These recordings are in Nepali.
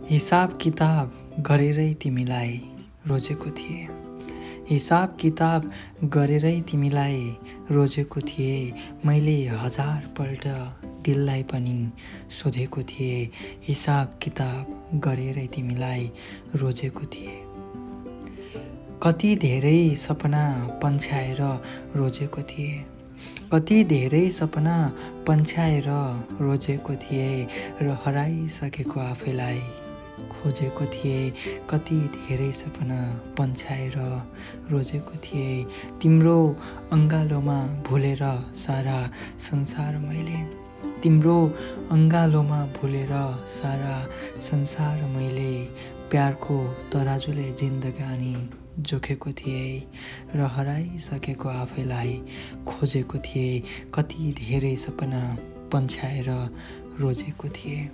हिसाब किताब गरेरै तिमीलाई रोजेको थिएँ। हिसाब किताब गरेरै तिमीलाई रोजेको थिएँ। मैले 1000 पल्ट दिललाई पनि सोधेको थिएँ। हिसाब किताब गरेरै तिमीलाई रोजेको थिएँ। कति धेरै सपना पन्छाएर रोजेको थिएँ। कति धेरै सपना पन्छाएर रोजेको थिएँ र हराइसकेको आफैलाई खोजेको थिएँ। कति धेरै सपना पन्छाएर रोजेको थिएँ। तिम्रो अङ्गालोमा भुलेर सारा संसार मैले। तिम्रो अङ्गालोमा भुलेर सारा संसार मैले। प्यारको तराजुले जिन्दगानी जोखेको थिएँ र हराइसकेको आफैलाई खोजेको थिएँ। कति धेरै सपना पन्छाएर रोजेको थिएँ।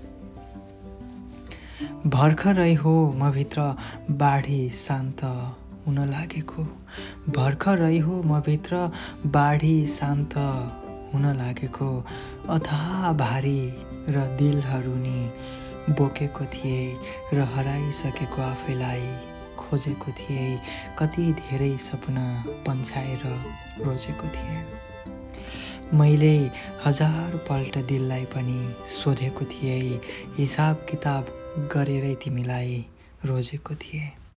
भर्खरै हो मभित्र बाढी शान्त हुन लागेको। भर्खरै हो मभित्र बाढी शान्त हुन लागेको। अथाह भारी र दिलहरू नि बोकेको थिएँ र हराइसकेको आफैलाई खोजेको थिएँ। कति धेरै सपना पन्छाएर रोजेको थिएँ। मैले 1000 पल्ट दिललाई पनि सोधेको थिएँ। हिसाब किताब गरेरै तिमीलाई रोजेको थिएँ।